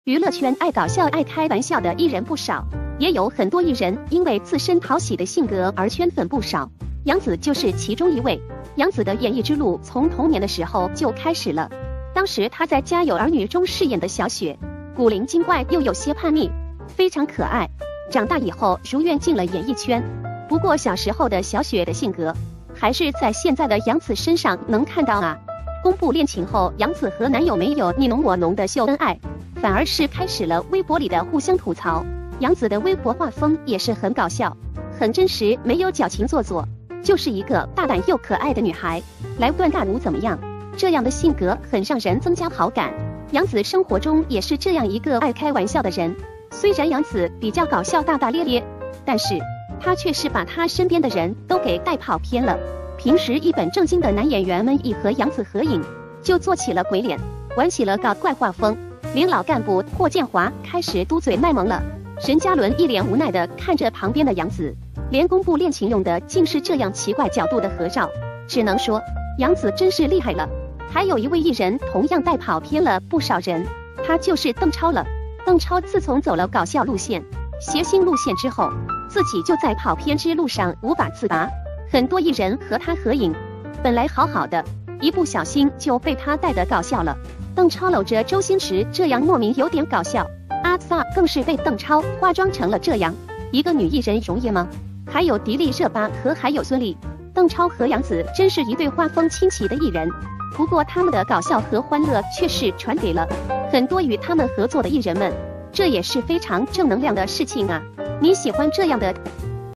娱乐圈爱搞笑、爱开玩笑的艺人不少，也有很多艺人因为自身讨喜的性格而圈粉不少。杨紫就是其中一位。杨紫的演艺之路从童年的时候就开始了，当时她在《家有儿女》中饰演的小雪，古灵精怪又有些叛逆，非常可爱。长大以后如愿进了演艺圈，不过小时候的小雪的性格，还是在现在的杨紫身上能看到啊。公布恋情后，杨紫和男友没有你侬我侬的秀恩爱，反而是开始了微博里的互相吐槽。杨紫的微博画风也是很搞笑，很真实，没有矫情做作，就是一个大胆又可爱的女孩。来段大舞怎么样？这样的性格很让人增加好感。杨紫生活中也是这样一个爱开玩笑的人。虽然杨紫比较搞笑大大咧咧，但是她却是把她身边的人都给带跑偏了。平时一本正经的男演员们一和杨紫合影，就做起了鬼脸，玩起了搞怪画风，连老干部霍建华开始嘟嘴卖萌了。任嘉伦一脸无奈地看着旁边的杨紫，连公布恋情用的竟是这样奇怪角度的合照，只能说杨紫真是厉害了。还有一位艺人同样带跑偏了不少人，他就是邓超了。邓超自从走了搞笑路线、谐星路线之后，自己就在跑偏之路上无法自拔。很多艺人和他合影，本来好好的，一不小心就被他带得搞笑了。邓超搂着周星驰，这样莫名有点搞笑。阿 sa 更是被邓超化妆成了这样，一个女艺人容易吗？还有迪丽热巴和还有孙俪，邓超和杨紫真是一对画风清奇的艺人。不过他们的搞笑和欢乐却是传给了很多与他们合作的艺人们，这也是非常正能量的事情啊！你喜欢这样的